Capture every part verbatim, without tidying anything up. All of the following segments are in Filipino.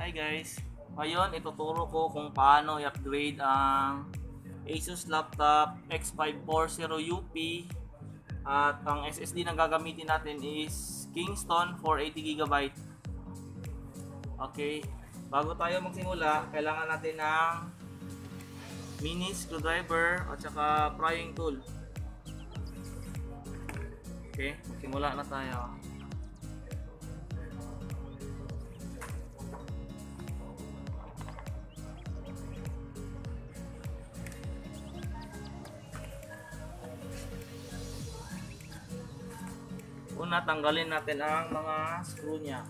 Hi guys! Ngayon ituturo ko kung paano i-upgrade ang Asus laptop X five forty U P at ang S S D na gagamitin natin is Kingston four eighty gigabyte. Okay, bago tayo magsimula, kailangan natin ng mini screwdriver at saka prying tool. Okay, magsimula na tayo. Una, tanggalin natin ang mga screw niya.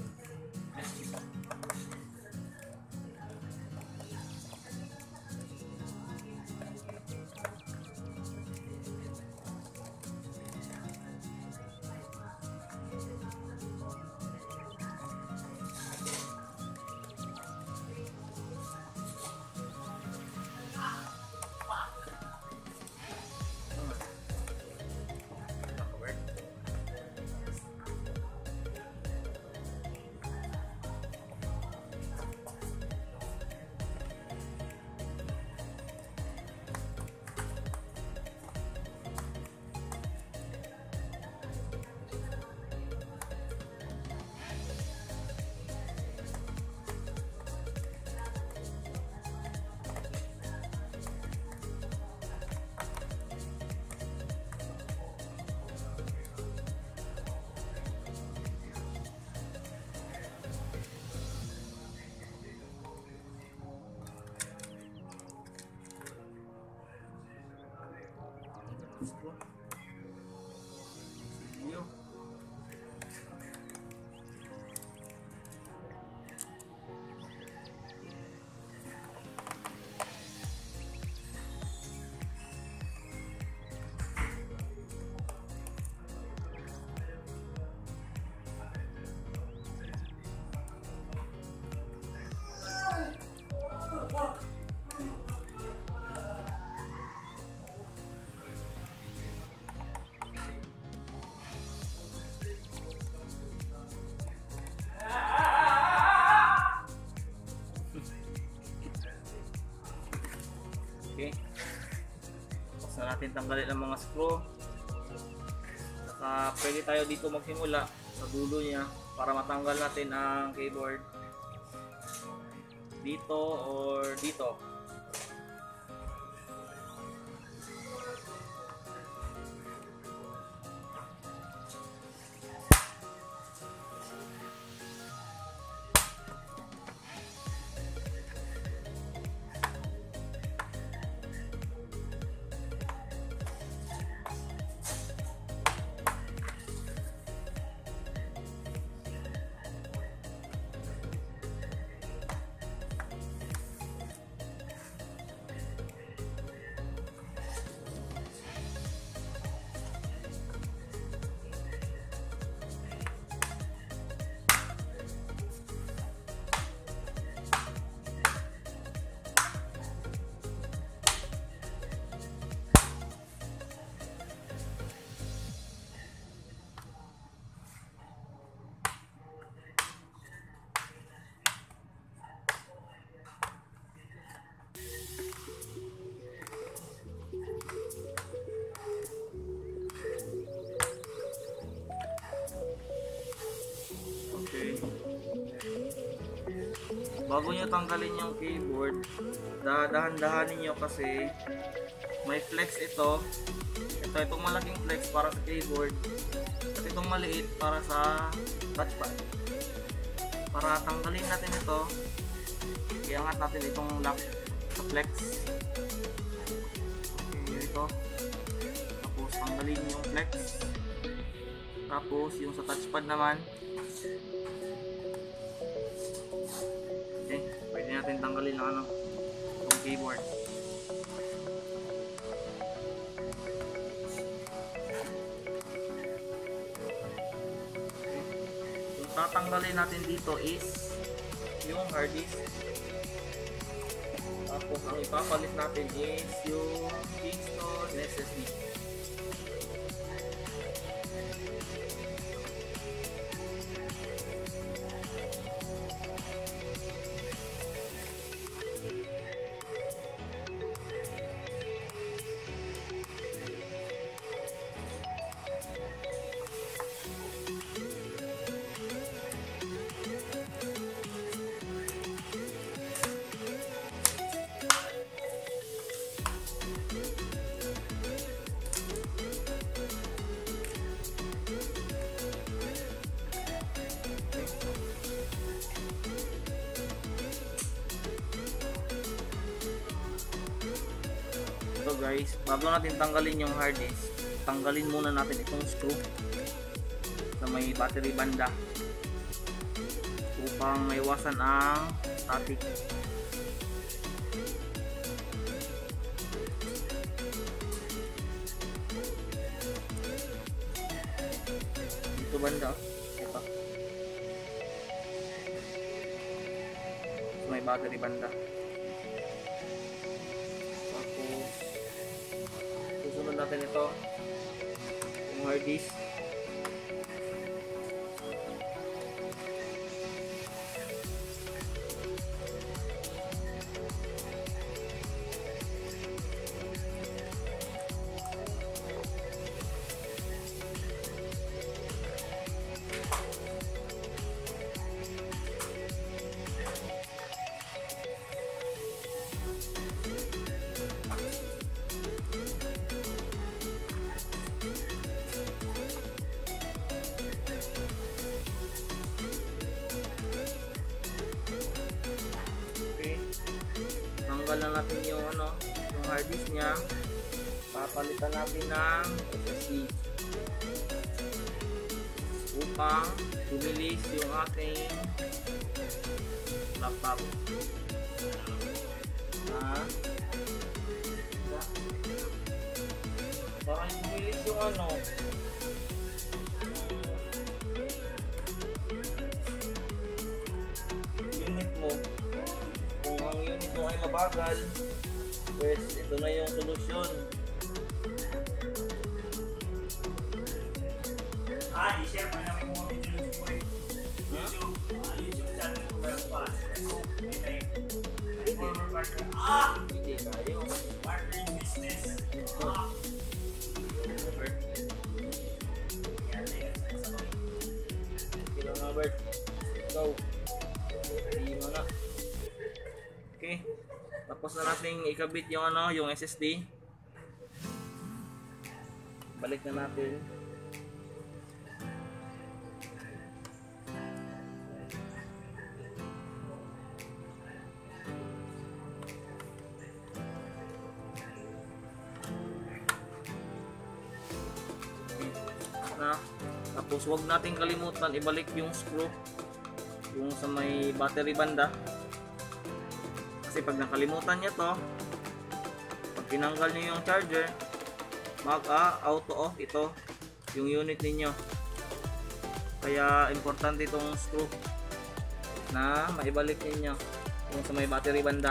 Yo. Okay. Basta natin tanggalin ang mga screw. Saka pwede tayo dito magsimula sa dulo niya para matanggal natin ang keyboard dito or dito. Bago nyo tanggalin yung keyboard, dahan-dahanin nyo kasi may flex ito. Ito, itong malaking flex para sa keyboard at itong maliit para sa touchpad. Para tanggalin natin ito, iangat natin itong lock sa flex. Okay, ito. Tapos tanggalin yung flex. Tapos yung sa touchpad naman, okay, pwede natin tanggalin ang ano, yung keyboard. Okay. Yung tatanggalin natin dito is yung hard disk. Tapos ang ipapalit natin is yung Kingston S S D. ito guys, bago natin tanggalin yung hard disk, tanggalin muna natin itong screw sa may battery banda upang maiwasan ang static. Dito banda, ito sa may battery banda. Tapos susunod natin ito, yung hard disk. Tanggal na natin yung ano, yung hard disk niya. Papalitan natin ng S S D upang bumilis yung ating laptop. Ah, parang bumilis yung ano, unit mo. Kung ang unit mo ay mabagal, pues ito na yung solusyon. Ah, i-share mo na mo yung YouTube, YouTube channel ko ba? Ah! Hindi kayo. Partnering business. Ah! Kilo nga Bert. Go. Hindi mo na. Okay. Tapos na natin ikabit yung ano, yung S S D. Balik na natin. Na. Tapos wag natin kalimutan ibalik yung screw yung sa may battery banda, kasi pag nakalimutan nyo to, pag tinanggal nyo yung charger, mag ah, auto off ito yung unit ninyo. Kaya importante itong screw na maibalik ninyo yung sa may battery banda.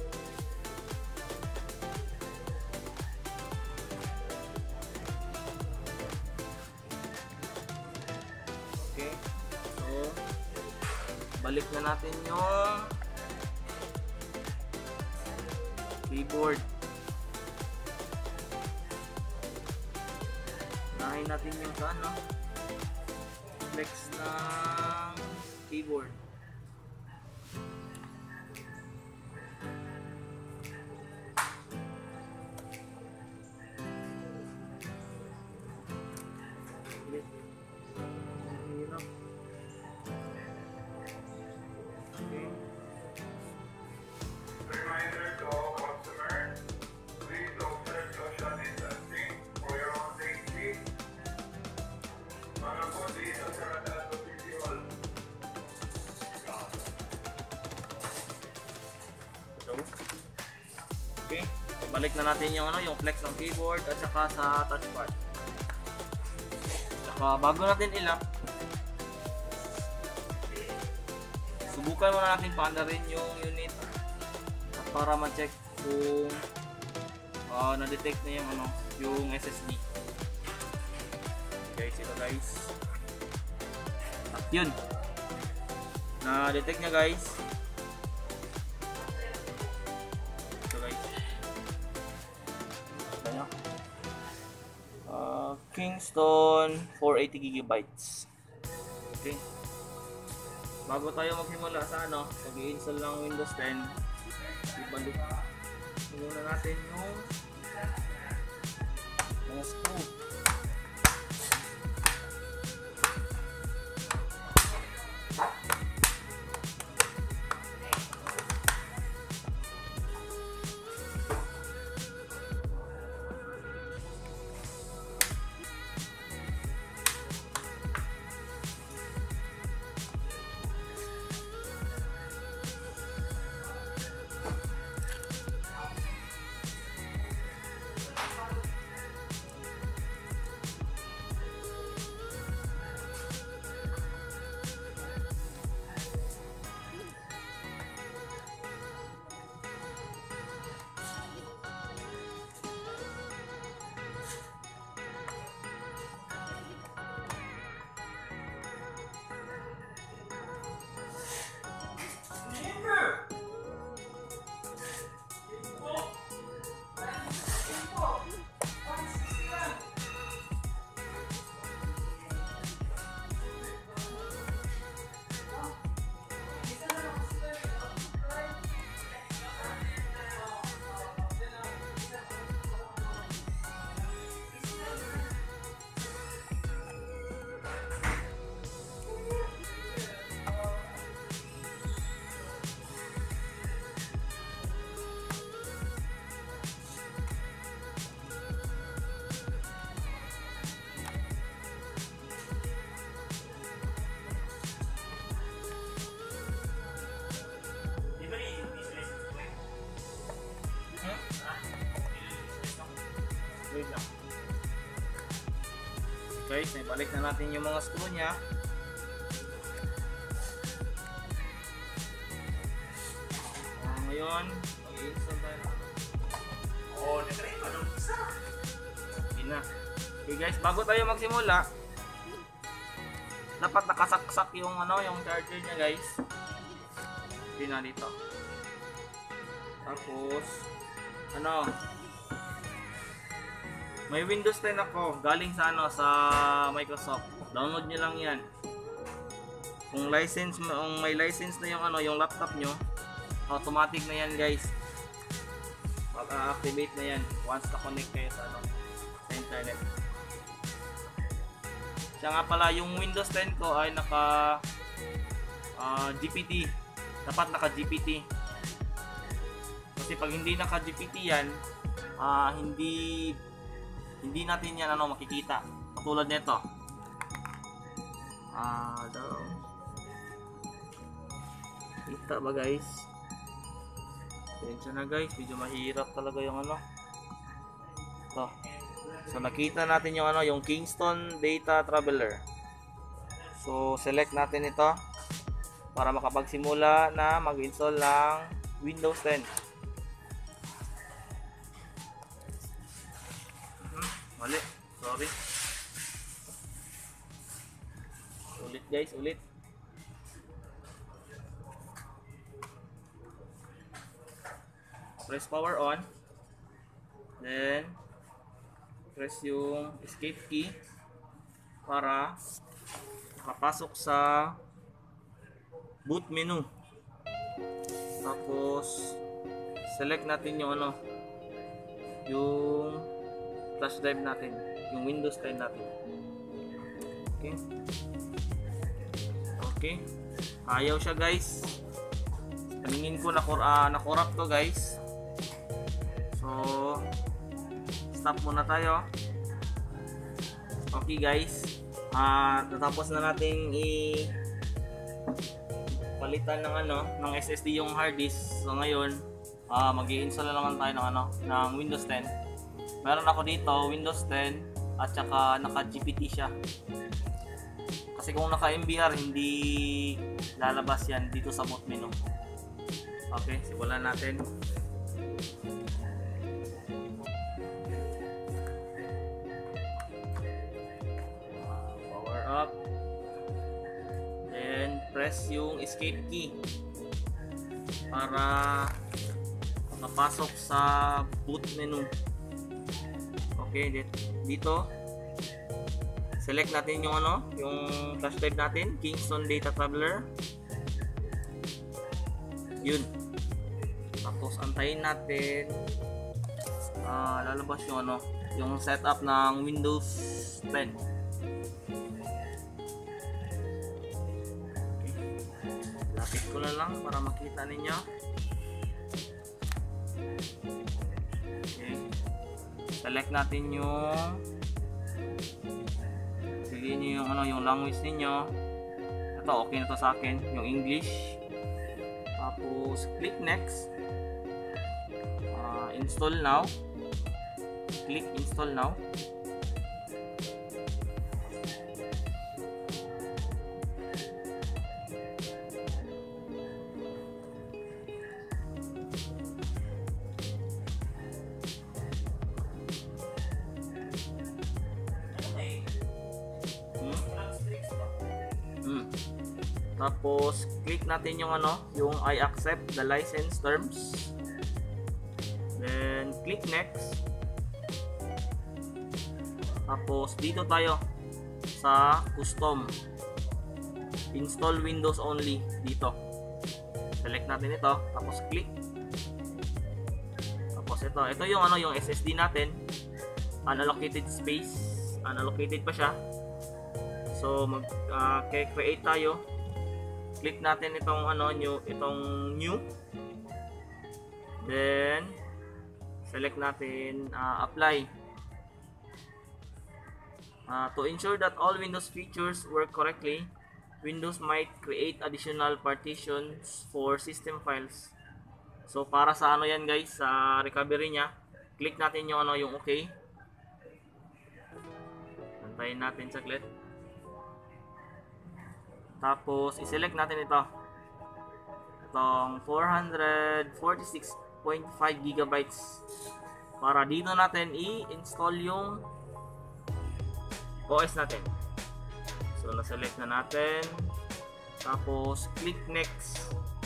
Balik na natin yung keyboard. Unahin natin yung sa ano, flex ng keyboard. Okay, balik na natin yung ano, yung flex ng keyboard at saka sa touchpad. Saka bago natin ilap, subukan muna natin paanda rin yung unit at para ma-check kung uh, na-detect na yung ano, yung S S D. Guys, ito guys. At yun, na-detect niya guys. Uh, Kingston four eighty gigabytes. Okay. Bago tayo magsimula sa ano, mag-i-install ng Windows ten, ibalik muna natin yung mga screw. guys, ibalik na natin yung mga screw niya. Uh, ngayon, mag-install tayo na. Oh, nag-try ko nung isa. Okay na. Okay guys, bago tayo magsimula, dapat nakasaksak yung ano, yung charger niya guys. Hindi na dito. Tapos, ano, may Windows ten ako, galing sa ano, sa Microsoft. Download nyo lang yan. Kung license, kung may license na yung ano, yung laptop nyo, automatic na yan guys. Mag-activate na yan once na-connect kayo sa ano, sa internet. Siya nga pala, yung Windows ten ko ay naka uh, G P T. Dapat naka G P T. Kasi pag hindi naka G P T yan, uh, hindi hindi natin yan ano makikita. Katulad nito. Ah, daw. Kita ba guys? Tensya na guys, medyo mahirap talaga yung ano. Ito. So nakita natin yung ano, yung Kingston Data Traveler. So select natin ito para makapagsimula na mag-install ng Windows ten. Hmm, mali. Sorry. Ulit guys, ulit. Press power on. Then press yung escape key para makapasok sa boot menu. Tapos select natin yung ano, yung flash drive natin, yung Windows ten natin. Okay. Okay. Ayaw siya guys. Paningin ko na uh, nakorap to guys. So stop muna tayo. Okay guys, uh, natapos na nating i palitan ng ano, ng S S D yung hard disk. So ngayon, uh, mag-i-install na naman tayo ng ano, ng Windows ten. Meron ako dito Windows ten at saka naka G P T siya. Kasi kung naka M B R hindi lalabas yan dito sa boot menu. Okay, simulan natin. Up, then press yung escape key para mapasok sa boot menu. Okay, dito select natin yung ano, yung flash drive natin, Kingston Data Traveler. Yun. Tapos antayin natin uh, lalabas yung ano, yung setup ng Windows ten. Lapit ko na lang para makita ninyo. Okay. Select natin yung piliin nyo yung ano, yung language ninyo. Ito okay na to sa akin, yung English. Tapos click next. Uh, install now. Click install now. Hmm. Tapos click natin yung ano, yung I accept the license terms. Then click next. Tapos dito tayo sa custom. Install Windows only dito. Select natin ito, tapos click. Tapos ito, ito yung ano, yung S S D natin. Unallocated space, unallocated pa siya. So mag uh, create tayo. Click natin itong ano, new, itong new. Then select natin uh, apply. Uh, to ensure that all Windows features work correctly, Windows might create additional partitions for system files. So para sa ano yan guys, sa recovery niya, click natin yung ano, yung okay. Tayin natin saglit. Tapos, i-select natin ito. Itong four forty-six point five gigabytes. Para dito natin i-install yung O S natin. So, na-select na natin. Tapos, click next.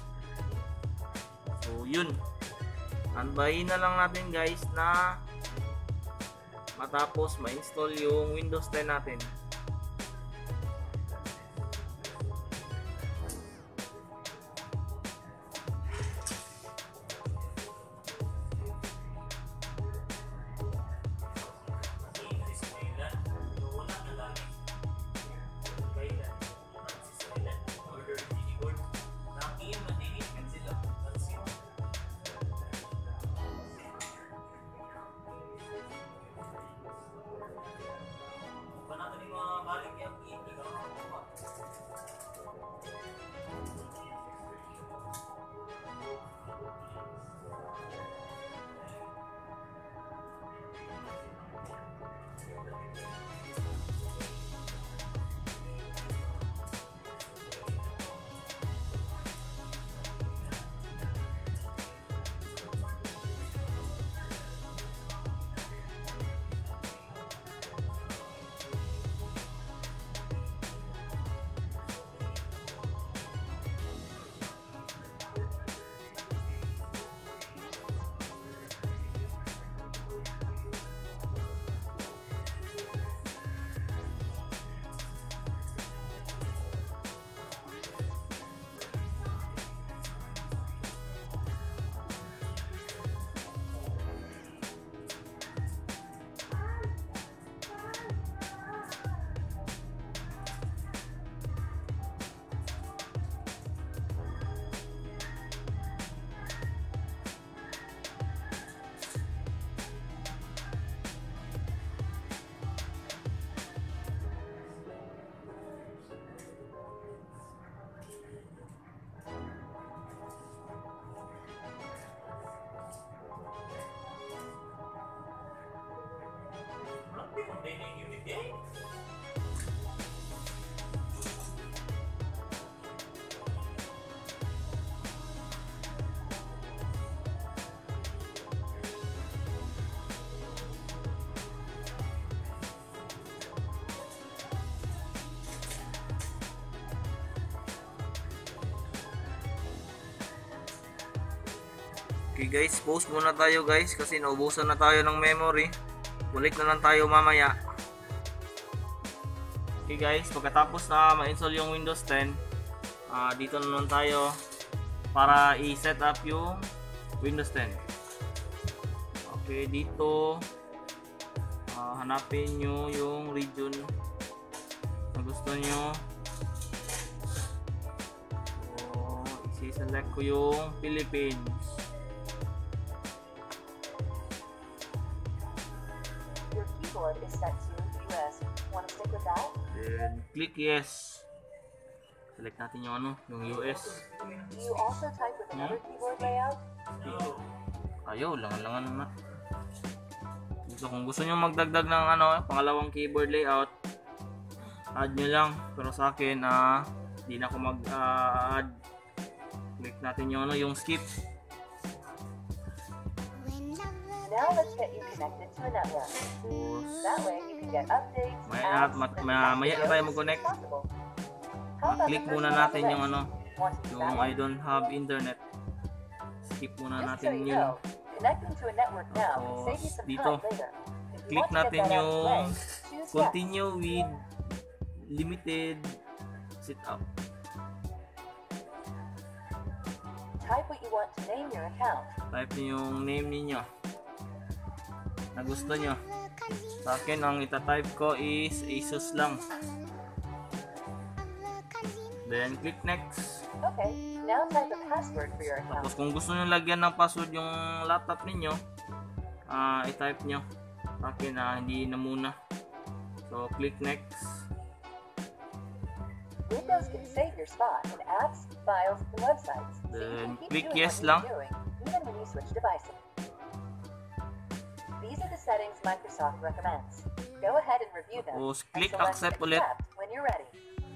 So, yun. Anbayin na lang natin guys na matapos ma-install yung Windows ten natin. Okay guys, pause muna tayo guys kasi naubusan na tayo ng memory. Balik na lang tayo mamaya. Okay guys, pagkatapos na ma-install yung Windows ten, uh, dito na naman tayo para i-set up yung Windows ten. Okay, dito uh, hanapin nyo yung region na gusto nyo. So, isi-select ko yung Philippines. Is set to U S. Want to stick with that? Then click yes. Select natin yung ano, yung U S. Do you also type with another keyboard layout? Ayaw, langan-langan na. So, kung gusto nyo magdagdag ng ano, pangalawang keyboard layout, add nyo lang. Pero sa akin, ah, di na ako mag-add. Click natin yung ano, yung skip. Now let's get you connected to a network. That way you can get updates, Maya, apps, ma- and ma- maya na tayo videos mag-connect. as possible. How about Click the muna first one on the natin yung list? ano, Want to do yung that I one? don't have internet. Skip muna Just so natin you yun. know, connecting to a network now can Tapos, save you some dito, time later. If you click want to get natin that out of the yung way, choose yes. continue with limited setup. Type what you want to name your account. Type nyo yung name ninyo na gusto nyo. Sa akin, ang itatype ko is Asus lang. Then, click next. Okay, now type a password for your account. Tapos, kung gusto nyo lagyan ng password yung laptop ninyo, uh, i-type nyo. Sa akin, uh, hindi na muna. So, click next. Windows can save your spot in apps, files, and websites. So you Then, can keep click doing yes what lang. you're doing, even when you switch devices. These are the settings Microsoft recommends. Go ahead and review them. Tapos, and click select accept ulit. when you're ready.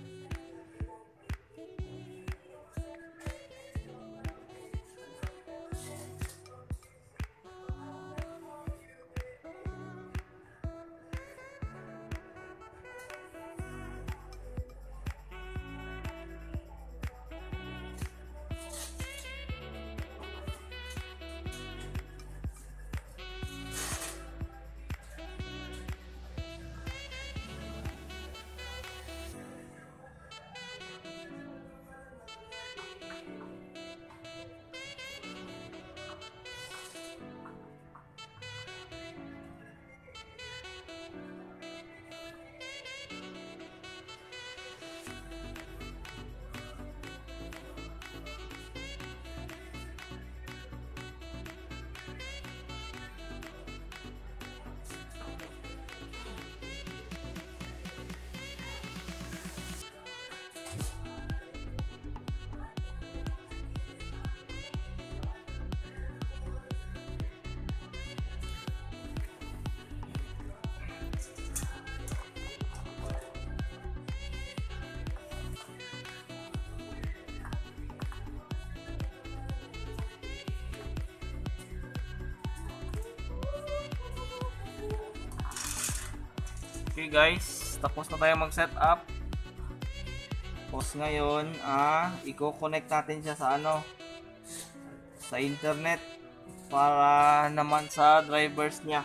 Okay guys, tapos na tayo mag-set up. Tapos ngayon, ah, i-connect natin siya sa ano, sa internet para naman sa drivers niya.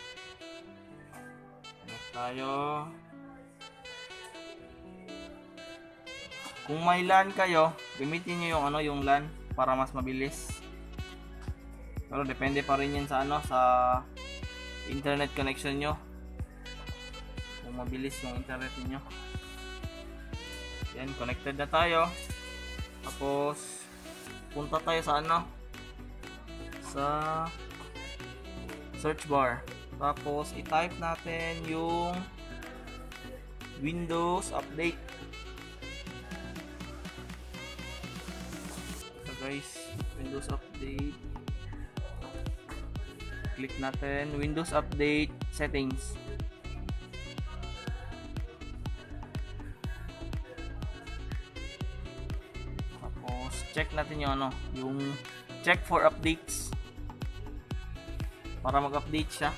Connect tayo. Kung may LAN kayo, gamitin niyo yung ano, yung LAN para mas mabilis. Pero depende pa rin yan sa ano, sa internet connection nyo. Kung mabilis yung internet niyo. Yan, connected na tayo. Tapos punta tayo sa ano, sa search bar. Tapos i-type natin yung Windows Update. So guys, Windows Update. Click natin Windows Update Settings. Check natin yung ano, yung check for updates para mag-update siya.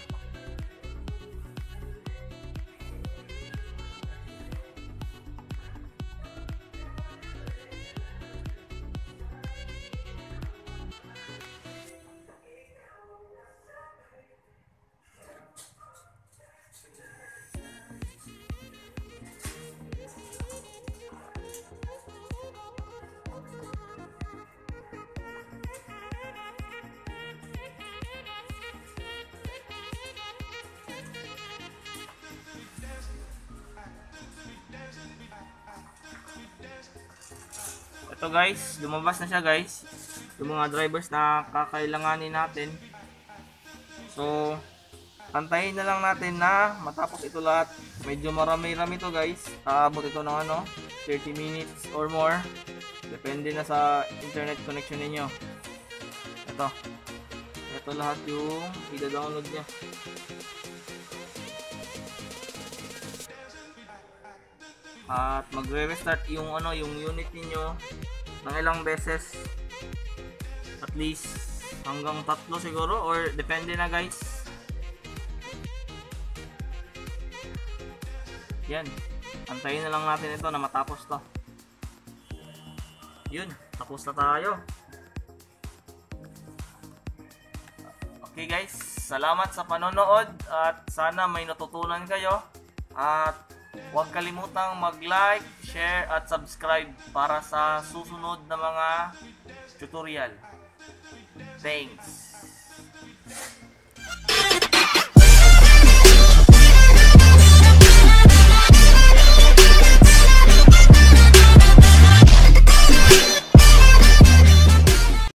Ito guys, lumabas na siya guys. Yung mga drivers na kakailanganin natin. So, antayin na lang natin na matapos ito lahat. Medyo marami-rami to guys. Aabot ito ng ano, thirty minutes or more. Depende na sa internet connection ninyo. Ito. Ito lahat yung i-download niya. At magre-restart yung ano, yung unit niyo ng ilang beses, at least hanggang tatlo siguro, or depende na guys. Yan, antayin na lang natin ito na matapos to. Yun, tapos na tayo. Okay guys, salamat sa panonood at sana may natutunan kayo. At huwag kalimutang mag-like, share at subscribe para sa susunod na mga tutorial. Thanks!